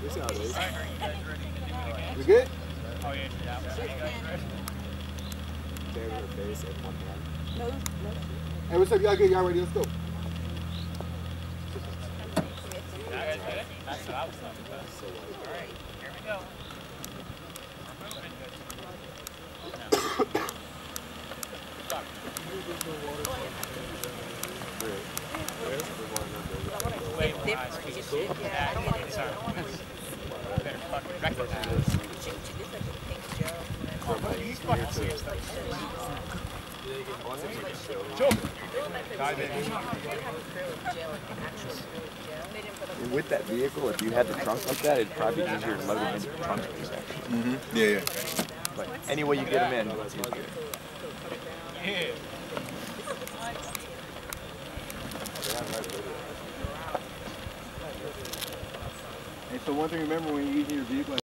This is how it is. We good? Oh, yeah, yeah. Carry her face in one hand. No. Hey, what's up? Y'all good? Y'all ready? Let's go. That's what I was talking about. So like, All right, here we go. Way more high speed. Yeah, I don't want to. Better fucking recognize. He's fucking serious though. Dive in. With that vehicle, if you had the trunk like that, it'd probably be easier to load them into the trunk space, actually. Mm-hmm. Yeah. But any way you get them in, it's good. Yeah. Hey, so one thing to remember when you're using your vehicle.